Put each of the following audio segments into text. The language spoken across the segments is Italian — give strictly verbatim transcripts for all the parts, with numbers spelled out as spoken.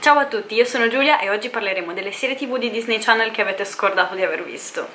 Ciao a tutti, io sono Giulia e oggi parleremo delle serie tv di Disney Channel che avete scordato di aver visto.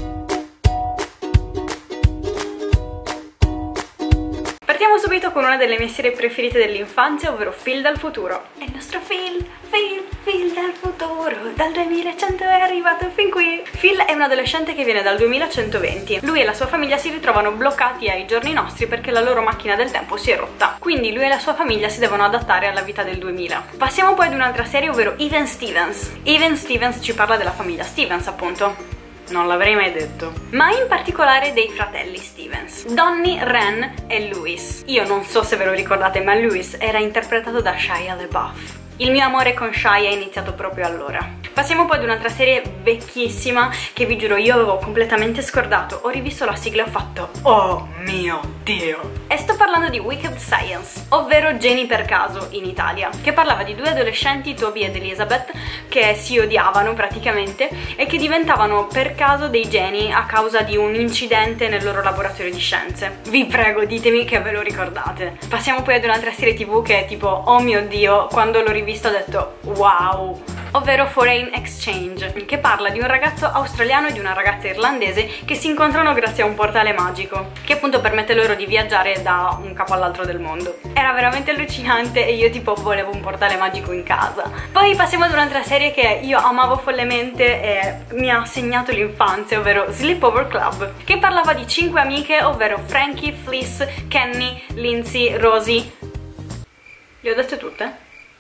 Partiamo subito con una delle mie serie preferite dell'infanzia, ovvero Phil dal futuro. È il nostro Phil, Phil, Phil dal futuro, dal duemilacento è arrivato fin qui. Phil è un adolescente che viene dal duemilacentoventi. Lui e la sua famiglia si ritrovano bloccati ai giorni nostri perché la loro macchina del tempo si è rotta. Quindi lui e la sua famiglia si devono adattare alla vita del duemila. Passiamo poi ad un'altra serie, ovvero Even Stevens. Even Stevens ci parla della famiglia Stevens, appunto. Non l'avrei mai detto. Ma in particolare dei fratelli Stevens, Donnie, Ren e Louis. Io non so se ve lo ricordate, ma Louis era interpretato da Shia LaBeouf. Il mio amore con Shia è iniziato proprio allora. Passiamo poi ad un'altra serie vecchissima che vi giuro io avevo completamente scordato. Ho rivisto la sigla e ho fatto oh mio Dio! E sto parlando di Wicked Science, ovvero Geni per caso in Italia, che parlava di due adolescenti, Toby ed Elizabeth, che si odiavano praticamente e che diventavano per caso dei geni a causa di un incidente nel loro laboratorio di scienze. Vi prego, ditemi che ve lo ricordate. Passiamo poi ad un'altra serie tv che è tipo oh mio Dio, quando l'ho rivista ho detto wow! Ovvero Foreign Exchange, che parla di un ragazzo australiano e di una ragazza irlandese che si incontrano grazie a un portale magico, che appunto permette loro di viaggiare da un capo all'altro del mondo. Era veramente allucinante e io tipo volevo un portale magico in casa. Poi passiamo ad un'altra serie che io amavo follemente e mi ha segnato l'infanzia, ovvero Sleepover Club, che parlava di cinque amiche, ovvero Frankie, Fliss, Kenny, Lindsay, Rosie. Le ho dette tutte?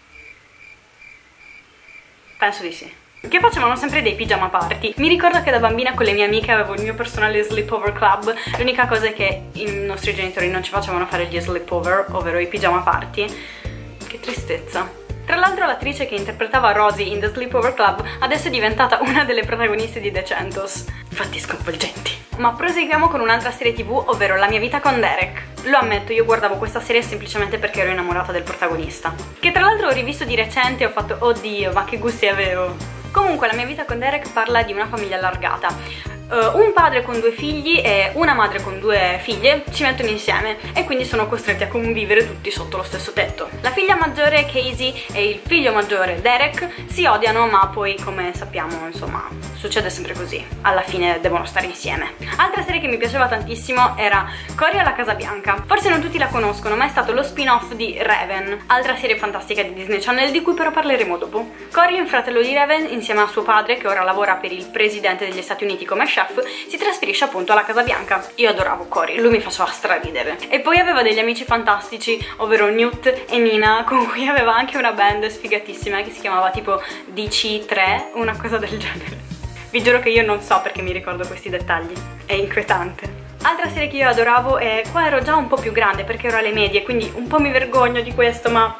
Penso di sì. Che facevano sempre dei pigiama party. Mi ricordo che da bambina con le mie amiche avevo il mio personale sleepover club. L'unica cosa è che i nostri genitori non ci facevano fare gli sleepover, ovvero i pigiama party. Che tristezza. Tra l'altro l'attrice che interpretava Rosie in The Sleepover Club adesso è diventata una delle protagoniste di The Centos. Fatti sconvolgenti. Ma proseguiamo con un'altra serie tv, ovvero La mia vita con Derek. Lo ammetto, io guardavo questa serie semplicemente perché ero innamorata del protagonista, che tra l'altro ho rivisto di recente e ho fatto oddio, ma che gusti avevo. Comunque La mia vita con Derek parla di una famiglia allargata. Uh, un padre con due figli e una madre con due figlie si mettono insieme e quindi sono costretti a convivere tutti sotto lo stesso tetto. La figlia maggiore Casey e il figlio maggiore Derek si odiano, ma poi come sappiamo insomma succede sempre così, alla fine devono stare insieme. Altra serie che mi piaceva tantissimo era Cory alla Casa Bianca. Forse non tutti la conoscono, ma è stato lo spin-off di Raven, altra serie fantastica di Disney Channel di cui però parleremo dopo. Cory è un fratello di Raven insieme a suo padre, che ora lavora per il presidente degli Stati Uniti come chef. Si trasferisce appunto alla Casa Bianca. Io adoravo Cory, lui mi faceva straridere. E poi aveva degli amici fantastici, ovvero Newt e Nina, con cui aveva anche una band sfigatissima che si chiamava tipo D C tre, una cosa del genere. Vi giuro che io non so perché mi ricordo questi dettagli, è inquietante. Altra serie che io adoravo, e qua ero già un po' più grande perché ero alle medie, quindi un po' mi vergogno di questo, ma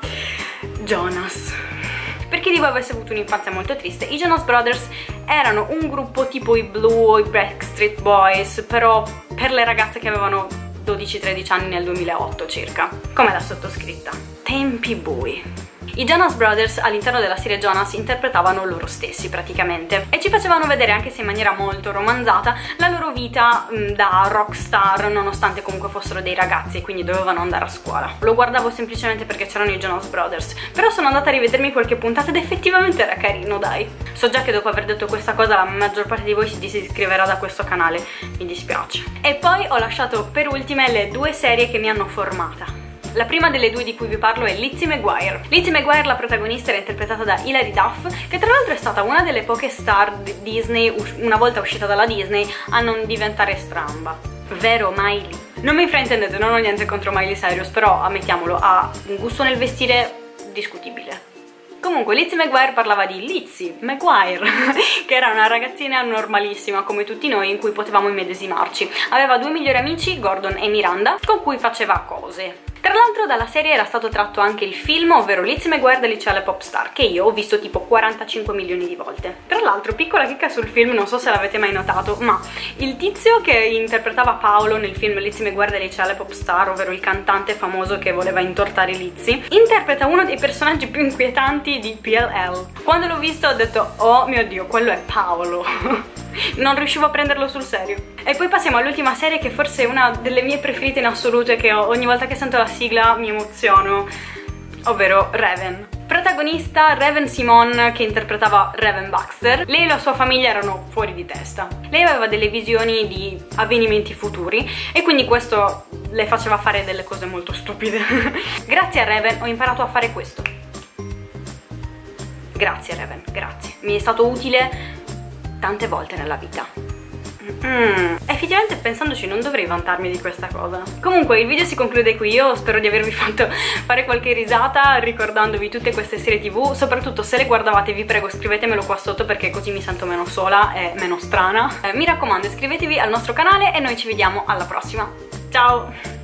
Jonas. Per chi di voi avesse avuto un'infanzia molto triste, i Jonas Brothers erano un gruppo tipo i Blue o i Backstreet Boys, però per le ragazze che avevano dodici tredici anni nel duemilaotto circa, come la sottoscritta. Tempi bui. I Jonas Brothers all'interno della serie Jonas interpretavano loro stessi praticamente e ci facevano vedere, anche se in maniera molto romanzata, la loro vita mh, da rockstar, nonostante comunque fossero dei ragazzi e quindi dovevano andare a scuola. Lo guardavo semplicemente perché c'erano i Jonas Brothers, però sono andata a rivedermi qualche puntata ed effettivamente era carino, dai. So già che dopo aver detto questa cosa la maggior parte di voi si disiscriverà da questo canale, mi dispiace. E poi ho lasciato per ultime le due serie che mi hanno formata. La prima delle due di cui vi parlo è Lizzie McGuire. Lizzie McGuire, la protagonista, era interpretata da Hilary Duff, che tra l'altro è stata una delle poche star di Disney, una volta uscita dalla Disney, a non diventare stramba. Vero Miley? Non mi fraintendete, non ho niente contro Miley Cyrus, però ammettiamolo, ha un gusto nel vestire discutibile. Comunque Lizzie McGuire parlava di Lizzie McGuire, che era una ragazzina normalissima come tutti noi, in cui potevamo immedesimarci. Aveva due migliori amici, Gordon e Miranda, con cui faceva cose. Tra l'altro dalla serie era stato tratto anche il film, ovvero Lizzie McGuire del liceo alle Popstar, che io ho visto tipo quarantacinque milioni di volte. Tra l'altro, piccola chicca sul film, non so se l'avete mai notato, ma il tizio che interpretava Paolo nel film Lizzie McGuire del liceo alle Popstar, ovvero il cantante famoso che voleva intortare Lizzie, interpreta uno dei personaggi più inquietanti di P L L. Quando l'ho visto ho detto oh mio Dio, quello è Paolo. Non riuscivo a prenderlo sul serio. E poi passiamo all'ultima serie, che forse è una delle mie preferite in assoluto e che ogni volta che sento la sigla mi emoziono, ovvero Raven. Protagonista Raven Simone, che interpretava Raven Baxter. Lei e la sua famiglia erano fuori di testa. Lei aveva delle visioni di avvenimenti futuri e quindi questo le faceva fare delle cose molto stupide. Grazie a Raven ho imparato a fare questo. Grazie Raven, grazie. Mi è stato utile tante volte nella vita. Mm. Effettivamente pensandoci non dovrei vantarmi di questa cosa. Comunque il video si conclude qui. Io spero di avervi fatto fare qualche risata ricordandovi tutte queste serie tv. Soprattutto se le guardavate vi prego scrivetemelo qua sotto, perché così mi sento meno sola e meno strana. eh, Mi raccomando, iscrivetevi al nostro canale e noi ci vediamo alla prossima. Ciao!